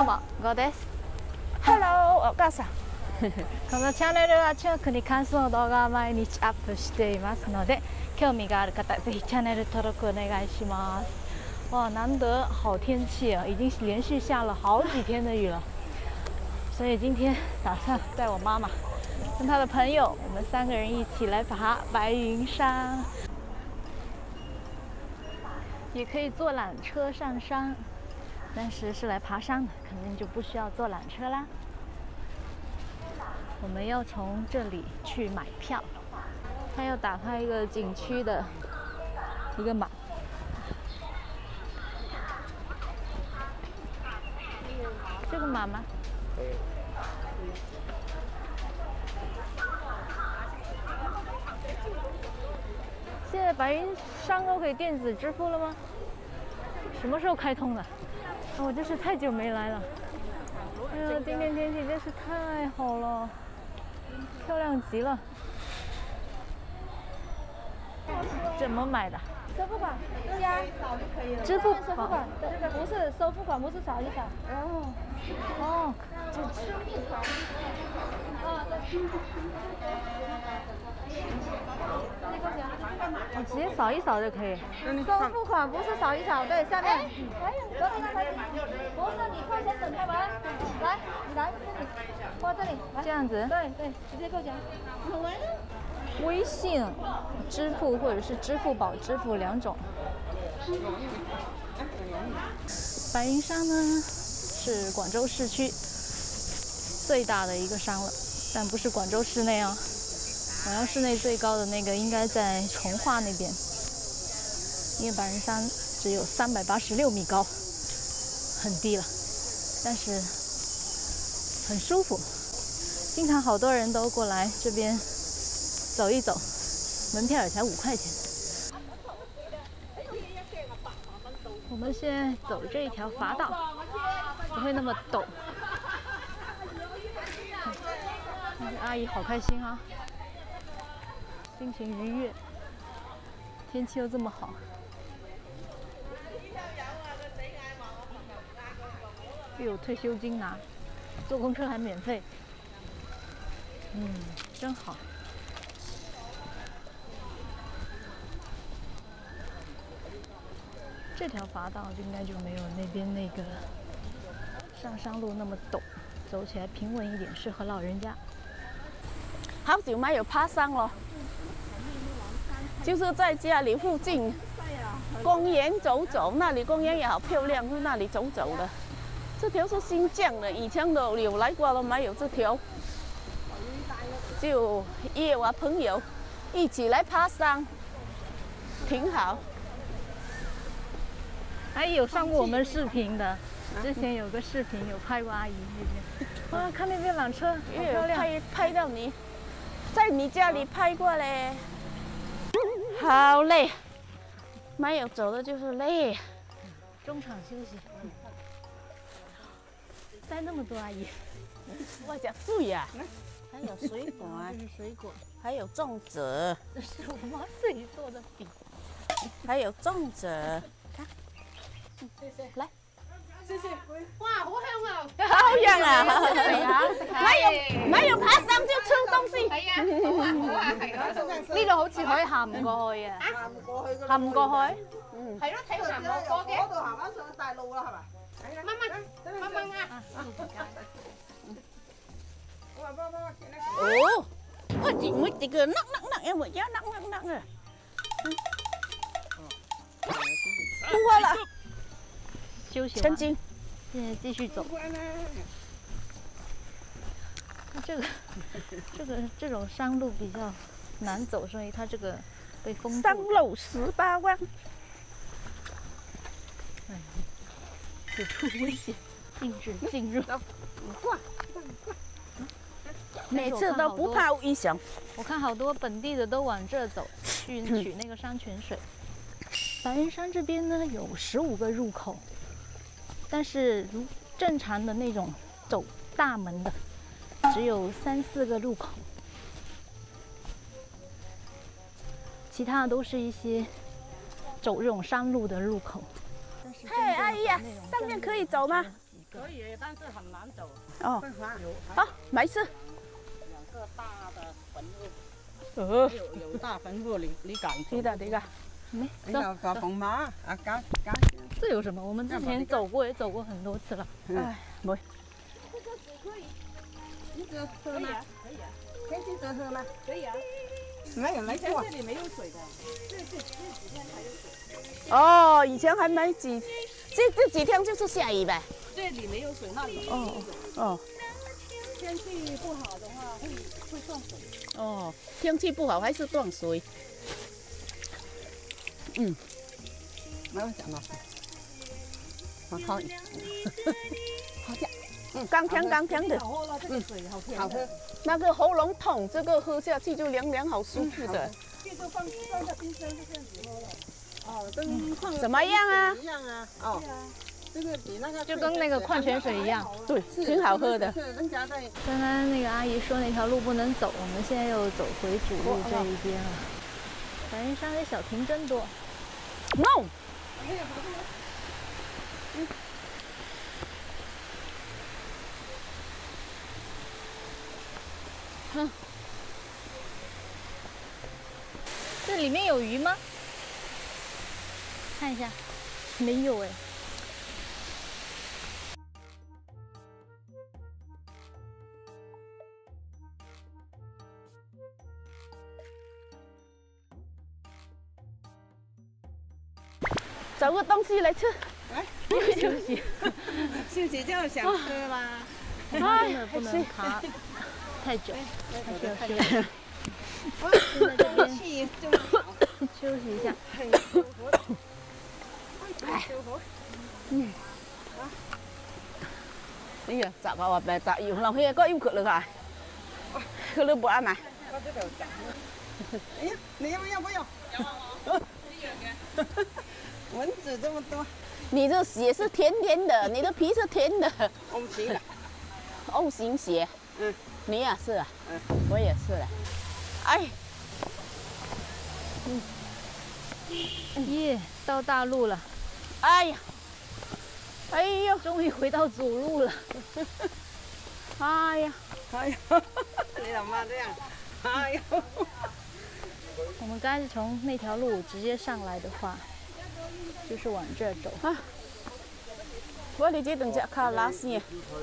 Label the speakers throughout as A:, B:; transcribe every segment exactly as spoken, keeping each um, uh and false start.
A: どうも、ゴです。
B: Hello、お母さん。
A: このチャンネルは中国に関する動画を毎日アップしていますので、興味がある方ぜひチャンネル登録お願いします。哇，难得好天气啊，已经连续下了好几天的雨了。所以今天打算带我妈妈跟她的朋友，我们三个人一起来爬白云山。也可以坐缆车上山，但是是来爬山的，肯定就不需要坐缆车啦。我们要从这里去买票，他要打开一个景区的一个码。这个码吗？现在白云山都可以电子支付了吗？什么时候开通的？我真是太久没来了。哎呀，今天天气真是太好了，漂亮极了。怎么买的？
C: 收付款加扫就可以了。
A: 支付
C: 收付款，对，不是收付款，不是扫一扫。
A: 哦，哦，
C: 就支付款。啊，对。
A: 我直接扫一扫就可以。
C: 收付款不是扫一扫，对，下面。哎，昨天那台不是你扣钱等开门，来，你来这里，过这里，来。
A: 这样子？
C: 对对，直接扣钱。
A: 微信支付或者是支付宝支付两种。白云山呢是广州市区最大的一个山了，但不是广州市内哦。广州市内最高的那个应该在从化那边，因为白云山只有三百八十六米高，很低了，但是很舒服。经常好多人都过来这边走一走，门票也才五块钱。我们现在走这一条筏道，不会那么陡。阿姨好开心啊！心情愉悦，天气又这么好。又有退休金拿，坐公车还免费，嗯，真好。这条筏道应该就没有那边那个上山路那么陡，走起来平稳一点，适合老人家。
B: 好久没有爬山了。就是在家里附近公园走走，那里公园也好漂亮，去那里走走的。这条是新建的，以前都有来过了，没有这条。就约我朋友一起来爬山，挺好。
A: 还有上过我们视频的，之前有个视频有拍过阿姨那边。哇，看那边缆车，好漂亮！
B: 拍拍到你，在你家里拍过嘞。好累，没有走的就是累。
A: 中场休息。带那么多阿姨，
B: 我讲对呀，还有水果啊，
A: 这是水果，
B: 还有粽子，
A: 这是我妈自己做的饼，
B: 还有粽子，看，来。
C: 谢谢。哇，好香啊！
B: 好香啊！沒有沒有爬山就吃東西。
C: 係啊，係啊，
A: 呢度好似可以行唔過去啊！
D: 行唔過去㗎。
A: 行唔過去？
C: 嗯。係咯，睇到行唔過嘅。
D: 嗰度行翻上大路啦，係咪？
C: 慢慢，慢慢啊！
B: 哦，我只沒這個啷啷啷，因為要啷啷啷啊。不花了。
A: 休息
B: 曾經，
A: 现在继续走。那这个这个这种山路比较难走，所以它这个被封住。
B: 山路十八彎。
A: 哎，此处危险，禁止进入。
B: 每次都不怕危險。
A: 我看好多本地的都往这走，去取那个山泉水。白云山这边呢有十五个入口。但是如正常的那种走大门的，只有三四个入口，其他的都是一些走这种山路的入口。
B: 嘿，阿姨呀，上面可以走吗？
E: 可以，但是很难走。
B: 哦，
E: 会滑。
B: 好，没事。
E: 两个大的坟墓。
B: 呃，
E: 有有大坟墓，你你敢？
B: 对的对的。
A: 没
D: 哎呀，搞红马啊，搞搞。
A: 这有什么？我们之前走过也走过很多次了。
B: 哎，没。
D: 你这喝吗？可以啊。可以去这喝吗？可以啊。没有来过。这里没有水的。对对，这几天才有水。
B: 哦，以前还没几，这这几天就是下雨呗。
D: 这里没有水，那里
B: 哦哦。
D: 天气不好的话会会断水。
B: 哦，天气不好还是断水。嗯，
D: 没有讲到。好烤一。好甜。
B: 嗯，刚甜刚甜的。
D: 好喝了，这个水好甜。好喝。
B: 那个喉咙痛，这个喝下去就凉凉，好舒服的。
D: 这个放放在冰箱就这样子喝了。哦，跟矿
B: 怎么样啊？
D: 一样啊。哦。对啊。这个比那个
A: 就跟那个矿泉水一样。
B: 对，挺好喝的。
D: 人家在。
A: 刚刚那个阿姨说那条路不能走，我们现在又走回主路这一边了。白云山的小亭真多。
B: No。
A: 嗯。哼。这里面有鱼吗？看一下，没有哎。
B: 找个东西来吃。
D: 来，
A: 休息。
D: 休息就想吃啦。
A: 我们真的不能爬太久，还是要休息。在这边休息一下。
B: 嗯。哎呀，咋个话呗？咋有lòng kia có im cửa được à? Cửa được bữa mà.
D: 哎呀，你要要不要？蚊子这么多。
B: 你这血是甜甜的，你的皮是甜的。
D: O型的。
B: O 型血。
D: 嗯。
B: 你也是啊。
D: 嗯。
B: 我也是了。哎。
A: 嗯。耶，到大路了。
B: 哎呀。哎呦，
A: 终于回到主路了。
B: 哎呀，
D: 哎呀，你怎么这样？哎呦！
A: 我们刚才是从那条路直接上来的话，就是往这儿走。
B: 啊，我哋这等只卡拉线。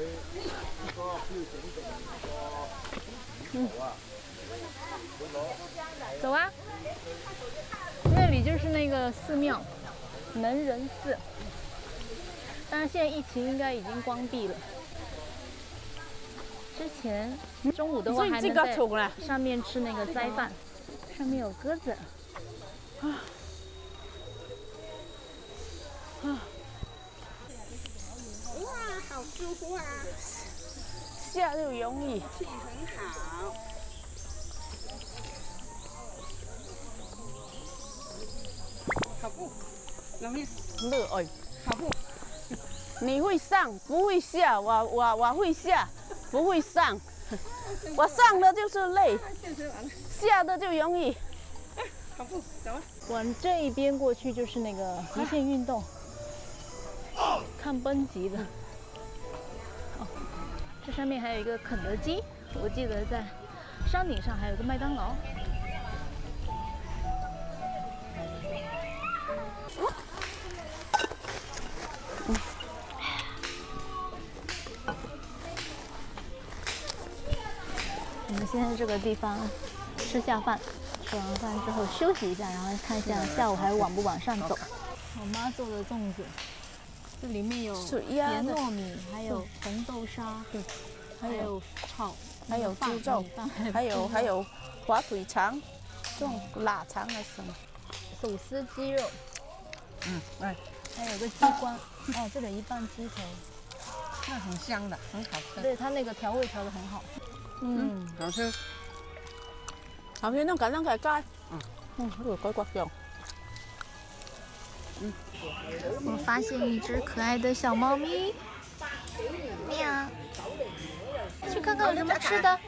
A: 嗯。走啊！那里就是那个寺庙，能仁寺。但是现在疫情应该已经关闭了。之前中午的话还能在上面吃那个斋饭，上面有鸽子。啊
D: 啊！哇，好舒服啊！
B: 下就容易。
D: 气很好。跑步，容易。
B: 热哎。
D: 跑步。
B: 你会上，不会下。我我我会下，不会上。我上的就是累，下的就容易。
D: 跑步，走啊！
A: 往这一边过去就是那个极限运动，看奔级的。哦，这上面还有一个肯德基，我记得在山顶上还有个麦当劳。我们现在这个地方吃下饭，吃完饭之后休息一下，然后看一下下午还往不往上走。我妈做的粽子，这里面有甜糯米，还有红豆沙，对，还有炒，
B: 还有猪肉，还有还有滑腿肠，这种腊肠还是什么？
A: 手撕鸡肉，
D: 嗯，哎，
A: 还有个鸡冠，哦，这里一半鸡头，
D: 那很香的，很好吃。
A: 对，它那个调味调的很好。
D: 嗯，好吃。
B: 好吃，那感觉係街。嗯，嗯，呢個鬼骨醬。
A: 嗯，我发现一只可爱的小猫咪，喵，去看看有什么吃的。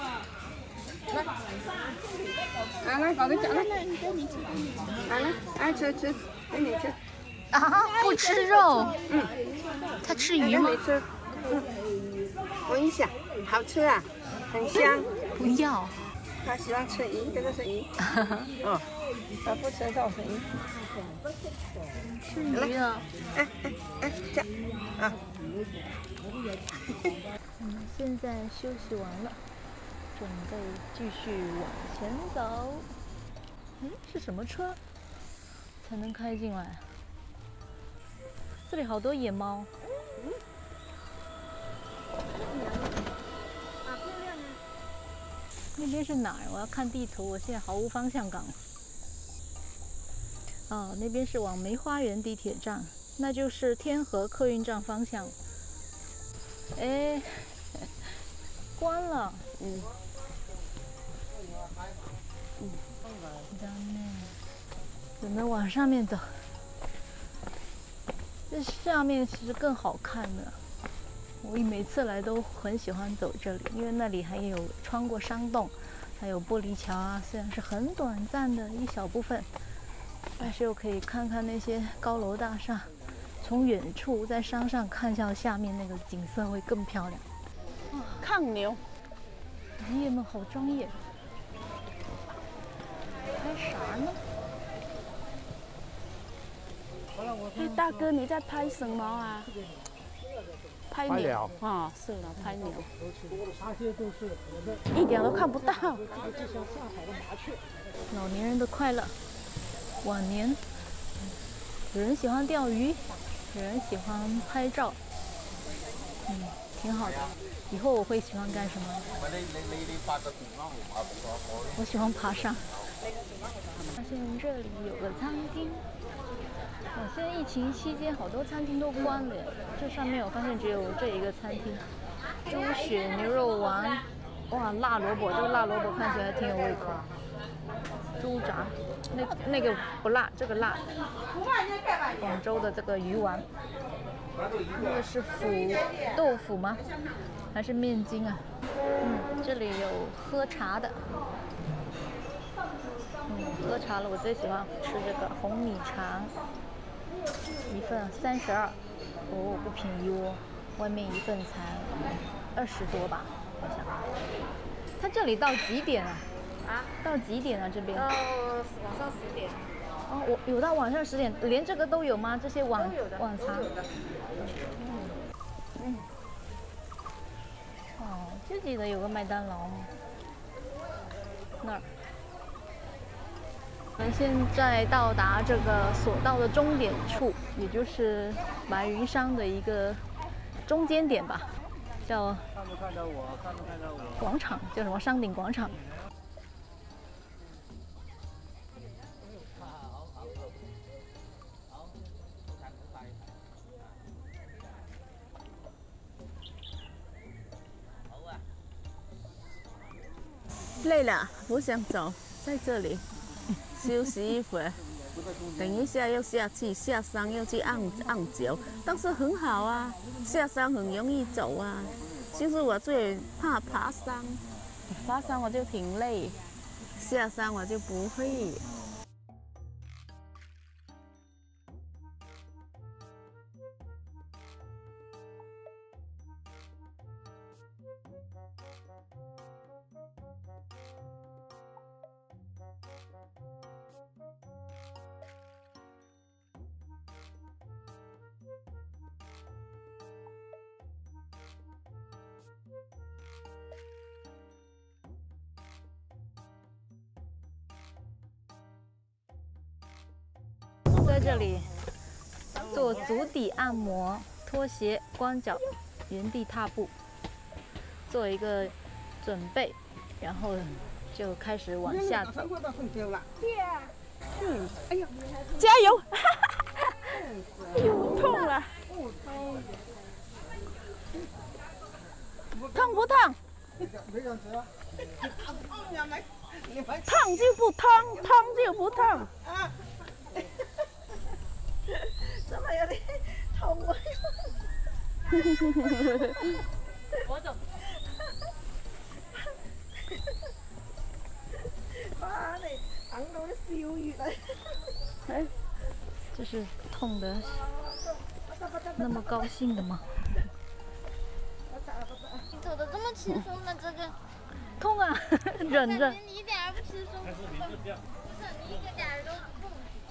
D: 来，来，搞点讲来，来来，爱吃吃，给你吃。
A: 啊，不吃肉。
D: 嗯，
A: 它吃鱼吗？
D: 给你吃。 闻一下，好吃啊，很香。
A: 不要。
D: 他喜欢吃鱼，这个是鱼。哦，他不吃肉是鱼。
A: 吃鱼啊！
D: 哎哎哎，这样啊。
A: 我们现在休息完了，准备继续往前走。嗯，是什么车才能开进来？这里好多野猫。那边是哪儿？我要看地图，我现在毫无方向感。哦，那边是往梅花园地铁站，那就是天河客运站方向。哎，关了。嗯。嗯。咱们只能往上面走。这下面其实更好看的。我每次来都很喜欢走这里，因为那里还有穿过山洞，还有玻璃桥啊。虽然是很短暂的一小部分，但是又可以看看那些高楼大厦。从远处在山上看向下面，那个景色会更漂亮。
B: 抗牛，
A: 爷爷们好专业，拍啥呢？
B: 哎，大哥，你在拍什么啊？拍鸟啊，是了，拍鸟，一点都看不到。
A: 老年人的快乐，晚年，有人喜欢钓鱼，有人喜欢拍照，嗯，挺好的。以后我会喜欢干什么？我喜欢爬山。发现这里有个餐厅。哦，现在疫情期间，好多餐厅都关了。这上面我发现只有这一个餐厅。猪血牛肉丸，哇，辣萝卜，这个辣萝卜看起来挺有胃口。猪杂，那那个不辣，这个辣。广州的这个鱼丸，那个是腐豆腐吗？还是面筋啊？嗯，这里有喝茶的。嗯，喝茶了，我最喜欢吃这个红米茶。一份三十二，哦，不便宜哦，外面一份才二十多吧，好像。它这里到几点啊？啊？到几点啊？这边？
C: 到晚上十点。
A: 哦，我有到晚上十点，连这个都有吗？这些晚晚茶？嗯。嗯。哦，就记得有个麦当劳那儿。我们现在到达这个索道的终点处，也就是白云山的一个中间点吧，叫
F: 看不看到我？看不看到我？
A: 广场叫什么？山顶广场。
B: 累了，不想走，在这里休息一会儿。等一下要下去下山，要去按按脚，但是很好啊，下山很容易走啊。其实我最怕爬山，爬山我就挺累，下山我就不会。
A: 在这里做足底按摩，拖鞋、光脚，原地踏步，做一个准备，然后就开始往下走。
B: 嗯，哎呦，加油！哎呦，痛了！痛不痛？痛就不痛，痛就不痛。
D: 怎么有点痛啊？
A: 我走。
D: 哇，你等到啲笑月啊！
A: 哎，这是痛的那么高兴的吗？
C: 轻松的这个，
A: 痛啊，忍着。
C: 感觉你一点儿不轻松。不是你一点儿都不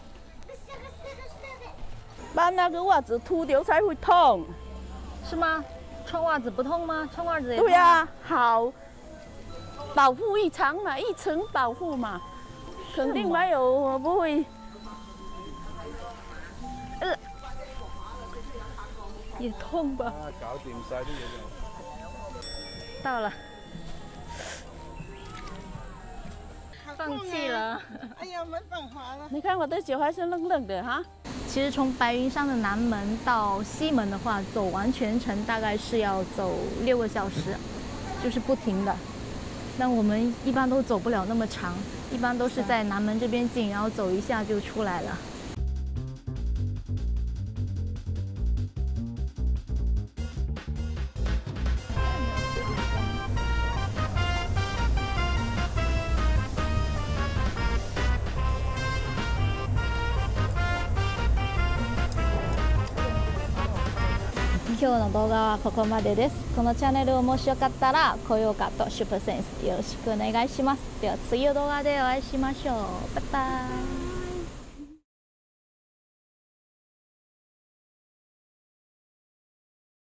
C: 痛。
B: 把那个袜子脱掉才会痛。
A: 是吗？穿袜子不痛吗？穿袜子也痛。
B: 对呀、啊，好，保护一层嘛，一层保护嘛，肯定没有，我不会。
A: 呃，也痛吧？
F: 啊，搞掂晒啲嘢就。
A: 到了，放弃了。
D: 哎呀，没办法了。
B: 你看我的脚还是愣愣的哈。
A: 其实从白云山的南门到西门的话，走完全程大概是要走六个小时，就是不停的。但我们一般都走不了那么长，一般都是在南门这边进，然后走一下就出来了。今日の動画はここまでです。このチャンネル面白かったら高評価とシュープセンスよろしくお願いします。では次の動画でお会いしましょう。バイバイ。